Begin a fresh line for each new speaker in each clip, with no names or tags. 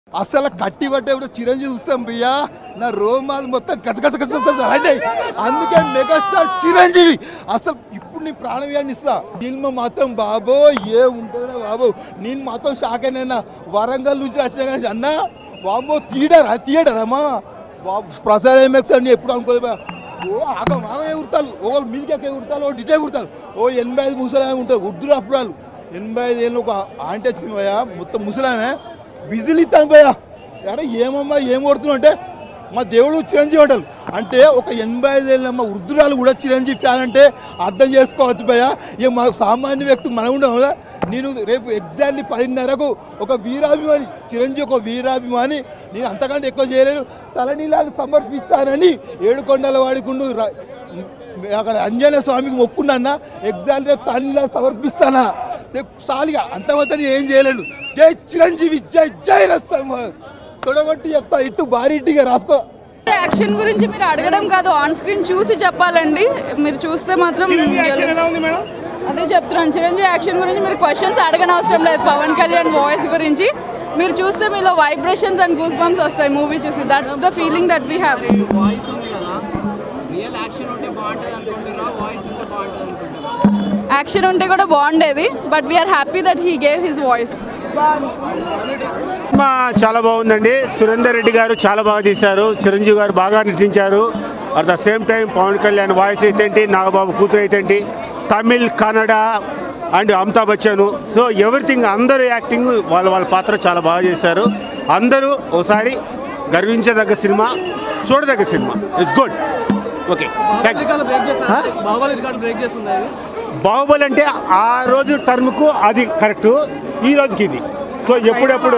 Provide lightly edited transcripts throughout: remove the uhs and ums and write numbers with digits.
అసలు కట్టి పట్టేప్పుడు చిరంజీవి చూస్తాం భయ్యా నా రోమాలు మొత్తం గసగస అంటే అందుకే మెగాస్టార్ చిరంజీవి అసలు ఇప్పుడు నీ ప్రాణవ్యాన్ని ఇస్తా సినిమా మాత్రం బాబో ఏ ఉంటుందా బాబో నేను మాత్రం షాక్ అయినా వరంగల్ నుంచి వచ్చిన అన్న బాబో థియేటరమ్మా బాబు ప్రసాద్ ఎంఎక్స్ అని ఎప్పుడు అనుకోలేదు ఓ ఆగం ఎగురుతారు ఒకళ్ళు మీదికి ఎగురుతారు ఓ డిజే ఎగురుతారు ఓ 85 ముసలామే ఉంటారు ఉద్దురు అప్పుడాలు 85 ఏళ్ళు ఒక ఆంటీ వచ్చింది భయ్యా మొత్తం ముసలామే విజిల్ ఇస్తాను భయ్యా అరే ఏమమ్మా ఏం కొడుతున్నావు అంటే మా దేవుడు చిరంజీవి అంటారు అంటే ఒక 85 ఏళ్ళమ్మ వృద్ధురాలు కూడా చిరంజీవి ఫ్యాన్ అంటే అర్థం చేసుకోవచ్చు భయ్యా ఇక మా సామాన్య వ్యక్తి మనం ఉండవు కదా నేను రేపు ఎగ్జాక్ట్లీ 10:30కు ఒక వీరాభిమాని చిరంజీవి ఒక వీరాభిమాని నేను అంతకంటే ఎక్కువ చేయలేను తలనీలాలు సమర్పిస్తానని ఏడుకొండల వాడికుండు అక్కడ ఆంజనేయ స్వామికి మొక్కున్నా ఎగ్జాక్ట్గా తలనీలాలు సమర్పిస్తానా చాలుగా అంతమంతా ఏం చేయలేడు జై చిరంజీవి జై జై రసం తొడగొట్టి చెప్తా ఇటు భారీ ఇంటిగా రాసుకో
యాక్షన్ గురించి మీరు అడగడం కాదు ఆన్ స్క్రీన్ చూసి చెప్పాలండి మీరు చూస్తే మాత్రం అదే చెప్తున్నాను చిరంజీవి యాక్షన్ గురించి మీరు క్వశ్చన్స్ అడగని అవసరం లేదు పవన్ కళ్యాణ్ వాయిస్ గురించి మీరు చూస్తే మీలో వైబ్రేషన్స్ అండ్ గూస్ బంప్స్ వస్తాయి మూవీ చూసి that's the feeling that we have action ఉంటే కూడా బాగుండేది but we are happy that he gave his voice
చాలా బాగుందండి సురేందర్ రెడ్డి గారు చాలా బాగా తీశారు చిరంజీవి గారు బాగా నటించారు at the same time Pawan Kalyan voice అయితే నాగబాబు కూతురు అయితే Tamil Kannada and Amitabh Bachchan so everything అందరూ యాక్టింగ్ వాళ్ళ పాత్ర చాలా బాగా చేశారు అందరూ ఒకసారి గర్వించదగ్గ సినిమా చూడదగ్గ cinema it's good okay Baahubali అంటే ఆ రోజు టర్మ్కు అది కరెక్ట్ ఈ రోజుకి ఇది సో ఎప్పుడెప్పుడు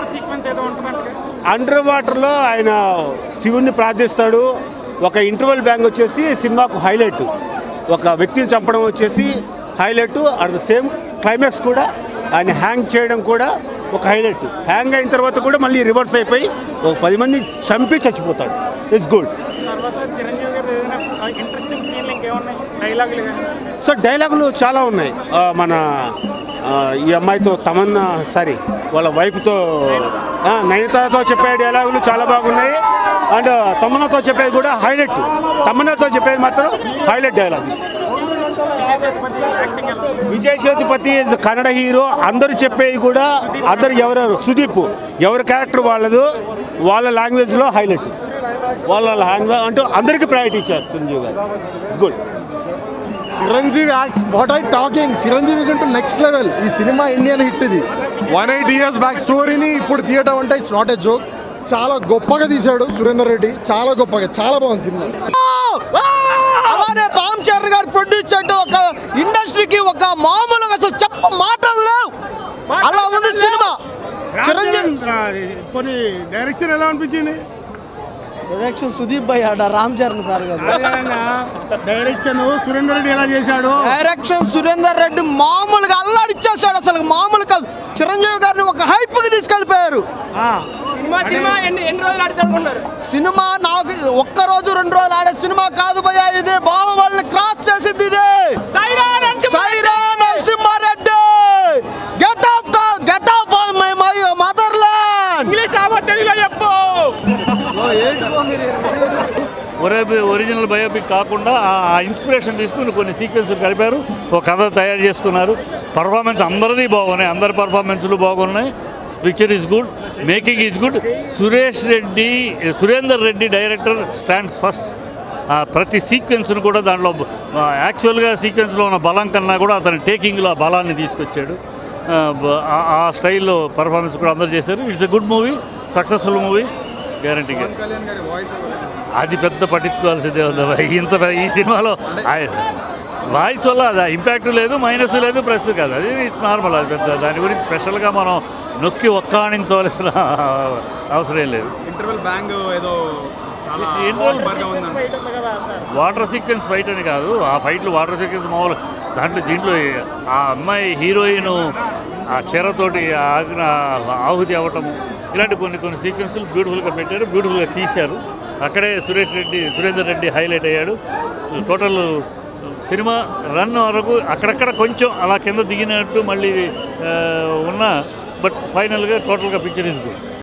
అండర్ వాటర్లో ఆయన శివుణ్ణి ప్రార్థిస్తాడు ఒక ఇంటర్వెల్ బ్యాంగ్ వచ్చేసి సినిమాకు హైలైట్ ఒక వ్యక్తిని చంపడం వచ్చేసి highlight at the same climax కూడా ఆయన హ్యాంగ్ చేయడం కూడా ఒక హైలైట్ హ్యాంగ్ అయిన తర్వాత కూడా మళ్ళీ రివర్స్ అయిపోయి ఒక 10 మంది చంపి చచ్చిపోతాడు ఇట్స్ గుడ్ సో డైలాగులు చాలా ఉన్నాయి మన ఈ అమ్మాయితో తమన్నా సారీ వాళ్ళ వైఫ్తో నయనతారతో చెప్పే డైలాగులు చాలా బాగున్నాయి అండ్ తమన్నాతో చెప్పేది కూడా హైలైట్ తమన్నాతో చెప్పేది మాత్రం highlight dialogue Vijay Sethupathi is Kannada hero అందరూ చెప్పేది కూడా అందరు ఎవరెవరు సుదీప్ ఎవరి క్యారెక్టర్ వాళ్ళదు వాళ్ళ లాంగ్వేజ్లో హైలైట్ వాళ్ళ లాంగ్వేజ్ అంటూ అందరికీ ప్రయారిటీ ఇచ్చారు Chiranjeevi garu it's good
Chiranjeevi what I talking Chiranjeevi is into next level ఈ సినిమా ఇండియన్ హిట్ ఇది 180 years బ్యాక్ స్టోరీని ఇప్పుడు తీయటం అంటే ఇట్స్ నాట్ ఎ జోక్ చాలా గొప్పగా తీశాడు సురేందర్ రెడ్డి చాలా గొప్పగా చాలా బాగుంది సినిమా
అలానే రామ్ చరణ్ గారు ప్రొడ్యూస్ చేయడం ఒక ఇండస్ట్రీకి ఒక మామూలుగా అసలు చెప్ప మాటలు లేవు అలా ఉంది సినిమా
చిరంజీవి డైరెక్షన్ ఎలా అనిపించింది
డైరెక్షన్ సుదీప్ భయ్ రామ్ చరణ్ సార్ గారు
డైరెక్షన్ సురేందర్ రెడ్డి ఎలా చేశాడు
డైరెక్షన్ సురేందర్ రెడ్డి మామూలుగా అల్లాడిచ్చేసాడు అసలు మామూలు కాదు చిరంజీవి గారిని ఒక హైప్ కి తీసుకెళ్లిపోయారు సినిమా నాకు ఒక్క రోజు 2 రోజులు ఆడే సినిమా కాదు భయ్యా ఇది బాహుబలిని క్రాస్ చేసింది ఇది Sye Raa Narasimha Reddy get off my motherland
original biopic కాకుండా ఆ ఇన్స్పిరేషన్ తీసుకుని కొన్ని సీక్వెన్స్లు కలిపారు ఒక కథ తయారు చేసుకున్నారు పర్ఫార్మెన్స్ అందరిది బాగున్నాయి అందరి పర్ఫార్మెన్స్లు బాగున్నాయి picture is good making is good Surender Reddy director stands first ప్రతి సీక్వెన్స్ను కూడా దాంట్లో యాక్చువల్గా సీక్వెన్స్లో ఉన్న బలం కన్నా కూడా అతని టేకింగ్లో ఆ బలాన్ని తీసుకొచ్చాడు ఆ స్టైల్లో పర్ఫార్మెన్స్ కూడా అందరూ చేశారు it's a good movie successful movie గ్యారంటీగా అది పెద్ద పట్టించుకోవాల్సిందే ఉంది ఈ సినిమాలో వాయిస్ వల్ల అది ఇంపాక్ట్ లేదు మైనస్ లేదు ప్లస్ కాదు అది ఇట్స్ నార్మల్ అది పెద్ద దాని గురించి స్పెషల్గా మనం నొక్కి ఒక్కాణించవలసిన అవసరం లేదు వాటర్ సీక్వెన్స్ ఫైట్ అని కాదు ఆ ఫైట్లు వాటర్ సీక్వెన్స్ మామూలు దీంట్లో ఆ అమ్మాయి హీరోయిన్ ఆ చీరతోటి ఆహుతి అవ్వటము ఇలాంటి కొన్ని సీక్వెన్స్లు బ్యూటిఫుల్గా పెట్టారు బ్యూటిఫుల్గా తీశారు అక్కడే సురేందర్ రెడ్డి హైలైట్ అయ్యాడు టోటల్ సినిమా రన్ వరకు అక్కడక్కడ కొంచెం అలా కింద దిగినట్టు మళ్ళీ ఉన్న బట్ ఫైనల్గా టోటల్గా పిక్చర్ ఇస్ గుడ్